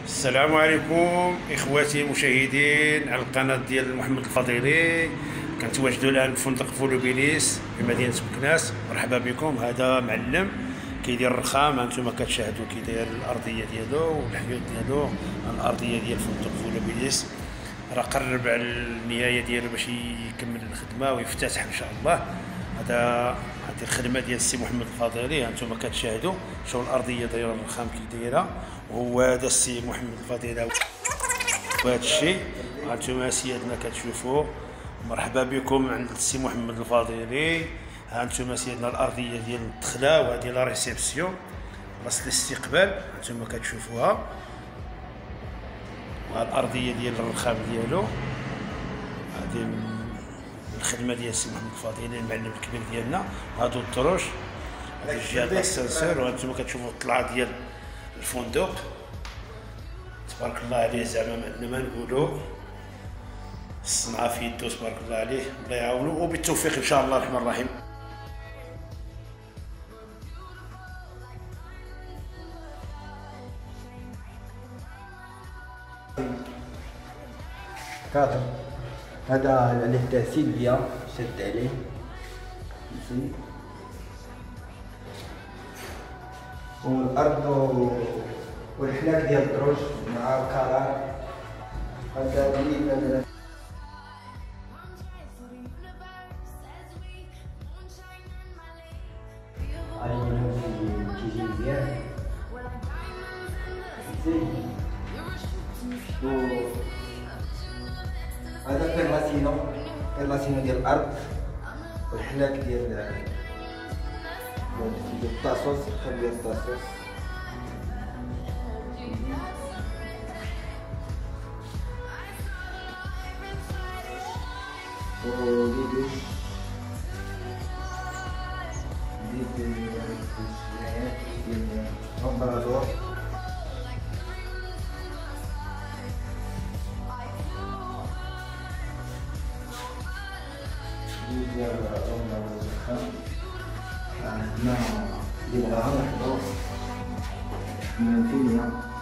السلام عليكم اخواتي المشاهدين على القناه ديال محمد الفضيلي. كنتواجدوا الان في فندق فولوبيليس في مدينه مكناس. مرحبا بكم. هذا معلم كيدير الرخام، هانتوما كتشاهدوا كيداير الارضيه ديالو والحيوط ديالو. الارضيه ديال فندق فولوبيليس راه قرب على النهايه ديالو باش يكمل الخدمه ويفتتح ان شاء الله. هذه الخدمه ديال السي محمد الفضيلي، هانتوما كتشاهدوا شو الارضيه دايره الرخام كي دايره، وهو هذا السي محمد الفضيلي. وهذا الشيء هانتوما سيادنا كتشوفوا. مرحبا بكم عند السي محمد الفضيلي. هانتوما سيادنا الارضيه ديال الدخله، وهذه لا ريسبسيون بلاصه الاستقبال هانتوما كتشوفوها. وهذه الارضيه ديال الرخام ديالو. هذه الخدمه ديال السي محمد الفضيلي المعلم الكبير ديالنا. هادو الدروج، هذه الجهه ديال السنسور، وهانتوما كتشوفوا الطلعه ديال الفندق. تبارك الله عليه، زعما ما عندنا ما نقولوا. الصنعه في يدو تبارك الله عليه، الله يعاونو وبالتوفيق ان شاء الله الرحمن الرحيم. كادر هذا عليه تاع سيلفيا شد عليه فهمتي. والارض والحلاك ديال الدروج مع الكرار هذا اللي كيجي مزيان فهمتي. هذا بيرلاسينو ديال الارض والحلاك ديال الطاسوس، خلي الطاسوس وليدوش ديال الامبراطور. ديال الرخام عندنا اللي بغاها نحضرو من فينيا.